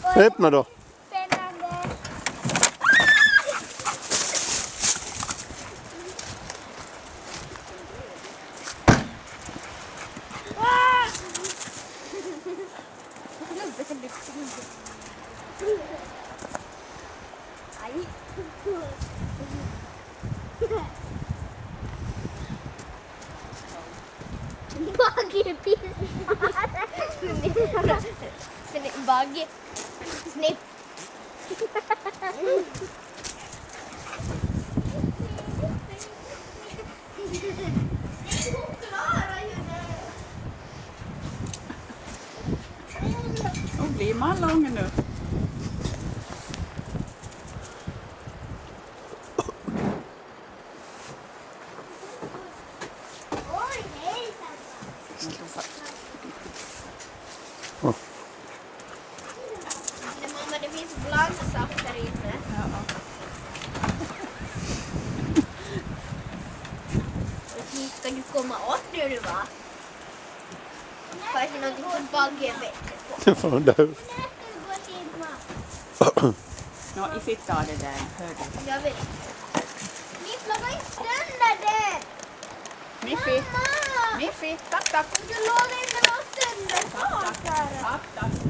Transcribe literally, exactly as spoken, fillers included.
Öppna då. Spännande. Aj. Bagge pissar. Bagge. Sniff. Och blir man lång nu? Oh. Mamma, det finns blandsaft där inne. Ja. Ska du komma åt nu du va? Kanske någonting som Bagge är bättre på. Det får hon dö. Nå, i sitt av det där, hör du? Jag vet. Ni plocka inte sönder det! Miffy, Mamma! Miffy, tack tack. Du låter inte vara sönder saker! Tack tack.